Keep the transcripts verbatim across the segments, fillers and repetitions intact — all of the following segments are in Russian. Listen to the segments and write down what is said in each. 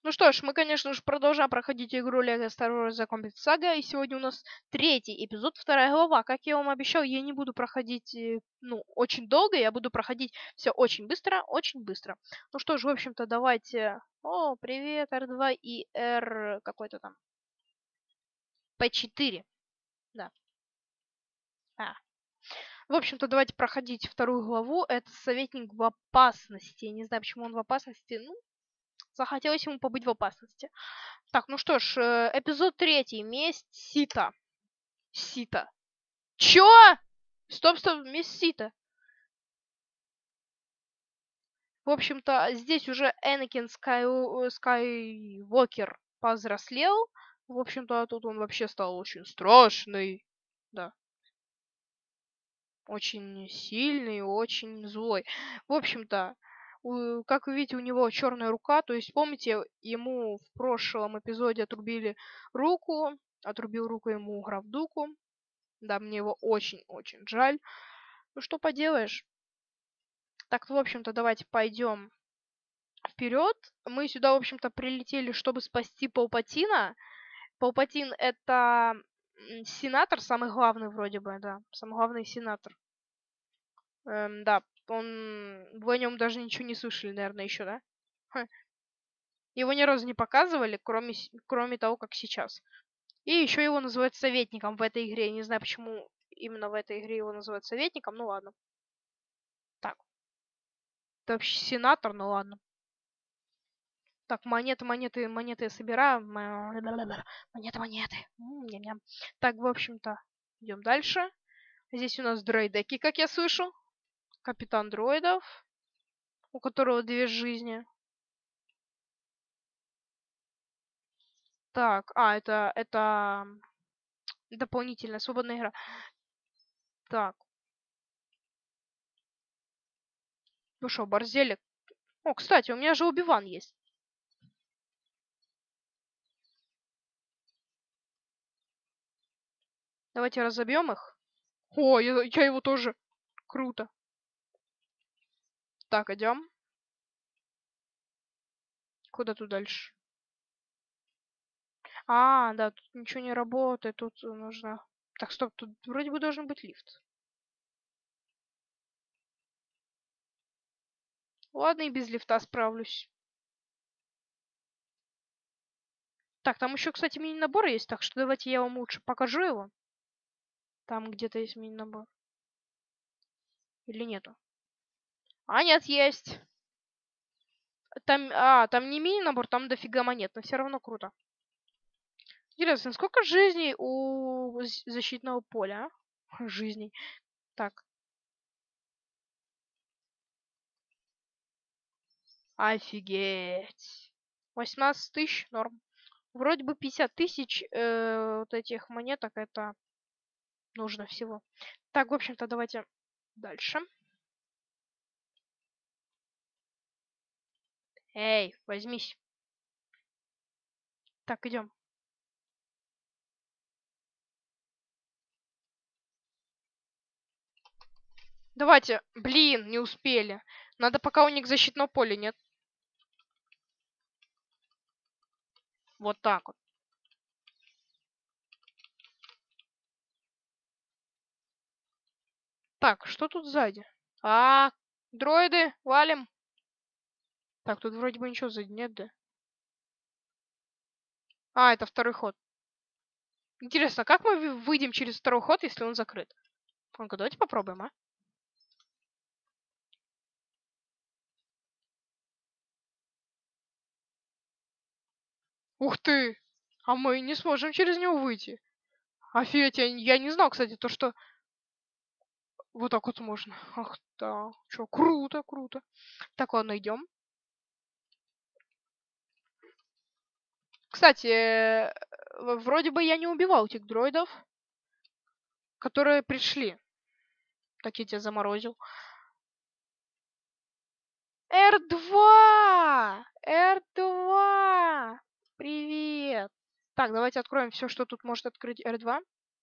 Ну что ж, мы, конечно же, продолжаем проходить игру Lego Star Wars The Complete Saga, и сегодня у нас третий эпизод, вторая глава. Как я вам обещал, я не буду проходить, э, ну, очень долго, я буду проходить все очень быстро, очень быстро. Ну что ж, в общем-то, давайте... О, привет, эр два и R какой-то там. пэ четыре. Да. А. В общем-то, давайте проходить вторую главу. Это советник в опасности. Я не знаю, почему он в опасности. Ну, захотелось ему побыть в опасности. Так, ну что ж, э, эпизод третий. Месть Сита. Сита. Чё? Стоп, стоп, месть Сита. В общем-то, здесь уже Энакин Скай... Скайуокер повзрослел. В общем-то, тут он вообще стал очень страшный. Да. Очень сильный, очень злой. В общем-то, у- как вы видите, у него черная рука. То есть, помните, ему в прошлом эпизоде отрубили руку. Отрубил руку ему Граф Дуку. Да, мне его очень-очень жаль. Ну, что поделаешь. Так, в общем-то, давайте пойдем вперед. Мы сюда, в общем-то, прилетели, чтобы спасти Палпатина. Палпатин — это м, сенатор, самый главный вроде бы, да. Самый главный сенатор. Эм, да, он... Вы о нем даже ничего не слышали, наверное, еще, да? Ха. Его ни разу не показывали, кроме, с- кроме того, как сейчас. И еще его называют советником в этой игре. Я не знаю, почему именно в этой игре его называют советником, ну ладно. Так, это вообще сенатор, ну ладно. Так, монеты, монеты, монеты я собираю. М, Монеты, монеты. М, ням-ням. Так, в общем-то, идем дальше. Здесь у нас дроидеки, как я слышу. Капитан дроидов, у которого две жизни. Так, а, это, это дополнительная свободная игра. Так, ну что, борзелик. О, кстати, у меня же Оби-Ван есть. Давайте разобьем их. О, я, я его тоже. Круто. Так, идем. Куда тут дальше? А, да, тут ничего не работает. Тут нужно... Так, стоп, тут вроде бы должен быть лифт. Ладно, и без лифта справлюсь. Так, там еще, кстати, мини-набор есть, так что давайте я вам лучше покажу его. Там где-то есть мини-набор. Или нету? А, нет, есть. Там, а, там не мини-набор, там дофига монет, но все равно круто. Интересно, сколько жизней у з- защитного поля, а? Жизней. Так, офигеть. восемнадцать тысяч, норм. Вроде бы пятьдесят тысяч э, вот этих монеток, это нужно всего. Так, в общем-то, давайте дальше. Эй, возьмись. Так, идем. Давайте. Блин, не успели. Надо, пока у них защитного поля нет. Вот так вот. Так, что тут сзади? А, дроиды, валим. Так, тут вроде бы ничего сзади нет, да? А, это второй ход. Интересно, как мы вы- выйдем через второй ход, если он закрыт? Ну-ка, давайте попробуем, а? Ух ты! А мы не сможем через него выйти. Офигеть, я, я не знал, кстати, то, что вот так вот можно. Ах да. Чё, круто, круто. Так, ладно, идем. Кстати, э, в- вроде бы я не убивал этих дроидов, которые пришли. Так я тебя заморозил. эр два! эр два! Привет! Так, давайте откроем все, что тут может открыть эр два.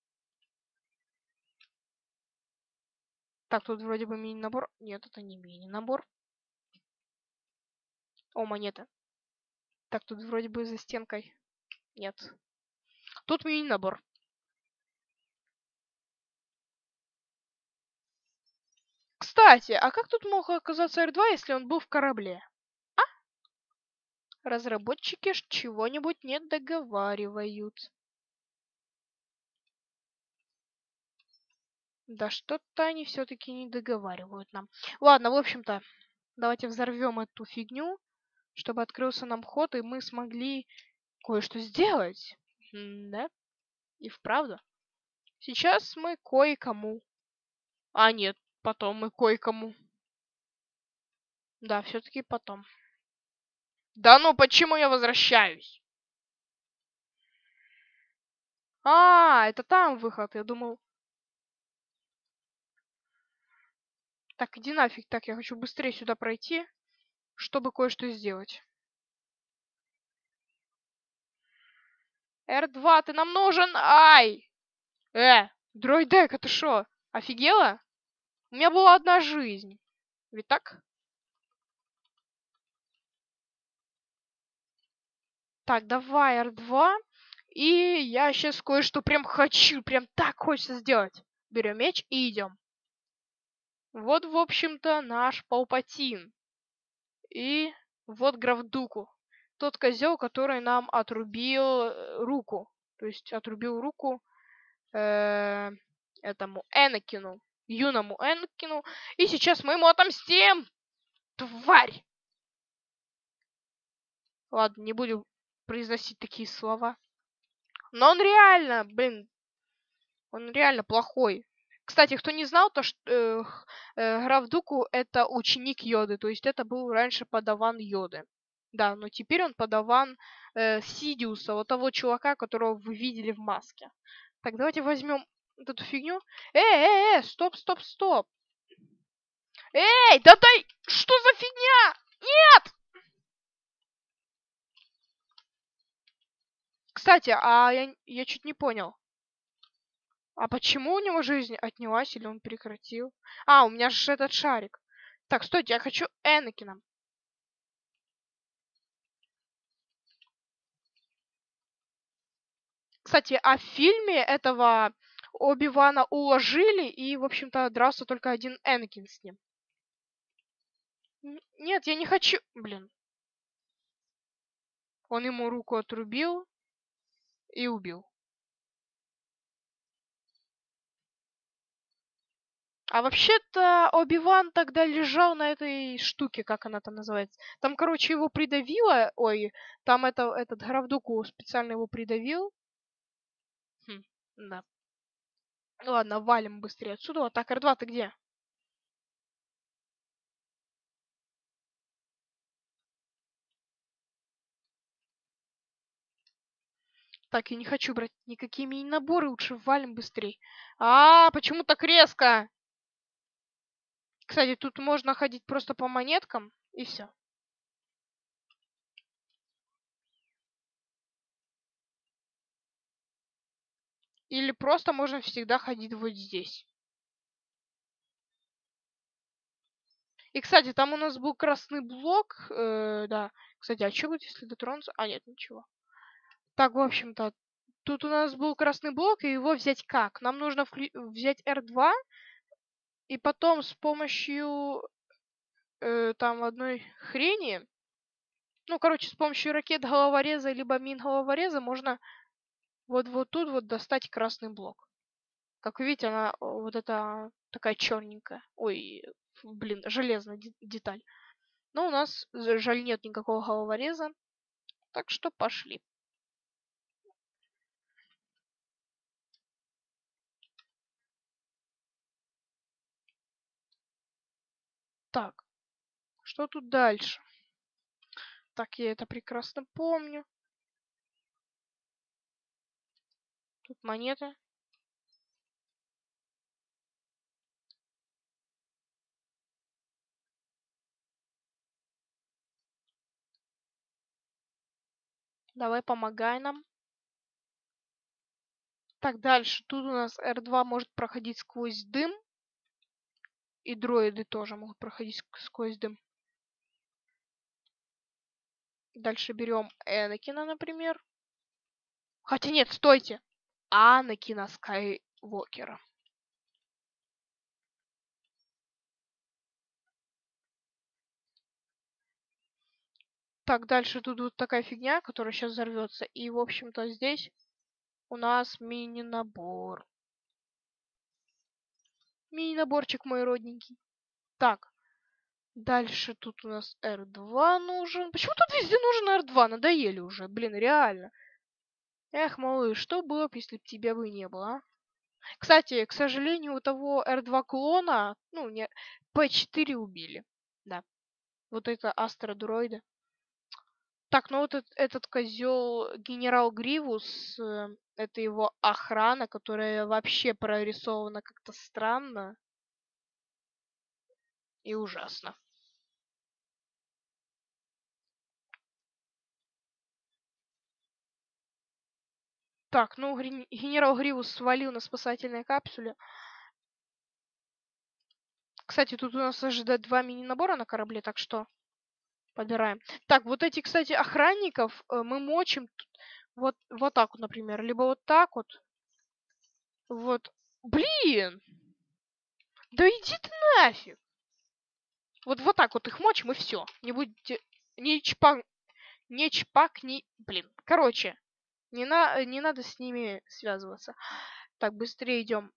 Так, тут вроде бы мини-набор. Нет, это не мини-набор. О, монеты. Так, тут вроде бы за стенкой. Нет. Тут мини-набор. Кстати, а как тут мог оказаться эр два, если он был в корабле? А? Разработчики ж чего-нибудь не договаривают. Да что-то они все-таки не договаривают нам. Ладно, в общем-то, давайте взорвем эту фигню, чтобы открылся нам ход, и мы смогли кое-что сделать. М, да? И вправду. Сейчас мы кое-кому. А нет, потом мы кое-кому. Да, все-таки потом. Да ну, почему я возвращаюсь? А, это там выход, я думал. Так, иди нафиг, так, я хочу быстрее сюда пройти, чтобы кое-что сделать. эр два, ты нам нужен! Ай! Э, дроидек, это шо? Офигела? У меня была одна жизнь. Ведь так? Так, давай эр два. И я сейчас кое-что прям хочу, прям так хочется сделать. Берем меч и идем. Вот, в общем-то, наш Палпатин. И вот Граф Дуку. Тот козел, который нам отрубил э, руку. То есть отрубил руку э, этому Энакину. Юному Энакину. И сейчас мы ему отомстим! Тварь! Ладно, не буду произносить такие слова. Но он реально, блин, он реально плохой. Кстати, кто не знал, то что э, э, граф Дуку это ученик Йоды, то есть это был раньше подаван Йоды. Да, но теперь он подаван э, Сидиуса, вот того чувака, которого вы видели в маске. Так, давайте возьмем вот эту фигню. Эй, эй, эй, стоп, стоп, стоп. Эй, да дай, что за фигня? Нет! Кстати, а я, я чуть не понял. А почему у него жизнь отнялась или он прекратил? А, у меня же этот шарик. Так, стойте, я хочу Энакина. Кстати, а в фильме этого Оби-Вана уложили, и, в общем-то, дрался только один Энакин с ним. Н- Нет, я не хочу... Блин. Он ему руку отрубил и убил. А вообще-то Оби-Ван тогда лежал на этой штуке, как она там называется. Там, короче, его придавило. Ой, там это, этот Гравдуку специально его придавил. Хм, да. Ладно, валим быстрее отсюда. Вот так, эр два, ты где? Так, я не хочу брать никакие мини-наборы, лучше валим быстрей. А, почему так резко? Кстати, тут можно ходить просто по монеткам, и все. Или просто можно всегда ходить вот здесь. И, кстати, там у нас был красный блок. Э, да. Кстати, а что будет, если дотронуться? А, нет, ничего. Так, в общем-то, тут у нас был красный блок, и его взять как? Нам нужно вклю- взять эр два, и потом с помощью э, там одной хрени, ну, короче, с помощью ракет головореза либо мин головореза можно вот вот тут вот достать красный блок. Как вы видите, она о, вот эта такая черненькая. Ой, блин, железная де- деталь. Но у нас з- жаль нет никакого головореза, так что пошли. Так, что тут дальше? Так, я это прекрасно помню. Тут монеты. Давай, помогай нам. Так, дальше. Тут у нас эр два может проходить сквозь дым. И дроиды тоже могут проходить ск- сквозь дым. Дальше берем Энакина, например. Хотя нет, стойте. Анакина Скайуокера. Так, дальше тут вот такая фигня, которая сейчас взорвется. И, в общем-то, здесь у нас мини-набор. Мини-наборчик мой родненький. Так. Дальше тут у нас эр два нужен. Почему тут везде нужен эр два? Надоели уже. Блин, реально. Эх, малыш, что было бы, если бы тебя бы не было, а? Кстати, к сожалению, у того эр два клона, ну, не, пэ четыре убили. Да. Вот это астродроида. Так, ну вот этот, этот козел генерал Гривус, э, это его охрана, которая вообще прорисована как-то странно и ужасно. Так, ну гри- генерал Гривус свалил на спасательной капсуле. Кстати, тут у нас ожидает два мини-набора на корабле, так что подбираем. Так, вот эти, кстати, охранников э, мы мочим вот, вот так вот, например. Либо вот так вот. Вот. Блин! Да иди ты нафиг! Вот вот так вот их мочим, и все. Не будете... Не чпак... Не чпак, не... Блин. Короче, не, на... не надо с ними связываться. Так, быстрее идем.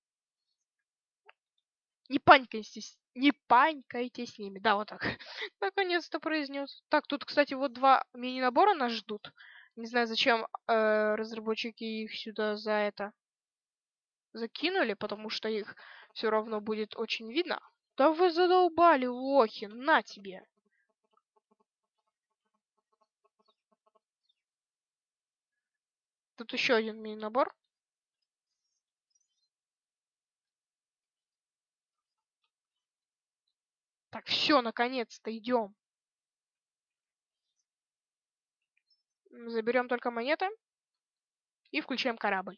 Не панькайтесь. Не панькайте с ними. Да, вот так. Наконец-то произнес. Так, тут, кстати, вот два мини-набора нас ждут. Не знаю, зачем э, разработчики их сюда за это закинули, потому что их все равно будет очень видно. Да вы задолбали, лохи, на тебе. Тут еще один мини-набор. Так, все, наконец-то, идем. Заберем только монеты и включаем корабль.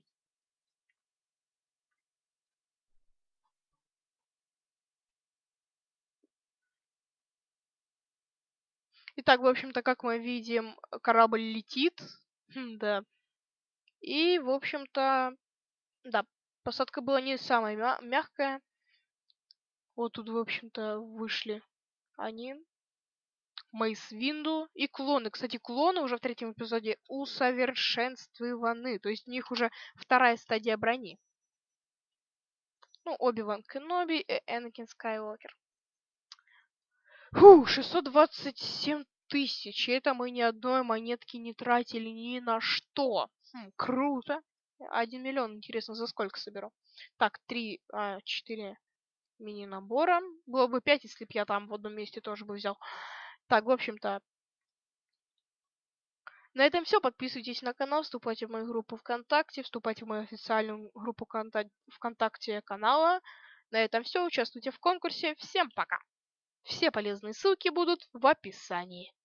Итак, в общем-то, как мы видим, корабль летит. Хм, да. И, в общем-то, да, посадка была не самая мя- мягкая. Вот тут, в общем-то, вышли они. Мейс Винду и клоны. Кстати, клоны уже в третьем эпизоде усовершенствованы. То есть у них уже вторая стадия брони. Ну, Оби-Ван Кеноби и Энакин Скайуокер. Фу, шестьсот двадцать семь тысяч. И это мы ни одной монетки не тратили ни на что. Хм, круто. Один миллион, интересно, за сколько соберу? Так, три, а, четыре мини-набора. Было бы пять, если бы я там в одном месте тоже бы взял. Так, в общем-то, на этом все. Подписывайтесь на канал, вступайте в мою группу ВКонтакте, вступайте в мою официальную группу ВКонтакте канала. На этом все. Участвуйте в конкурсе. Всем пока! Все полезные ссылки будут в описании.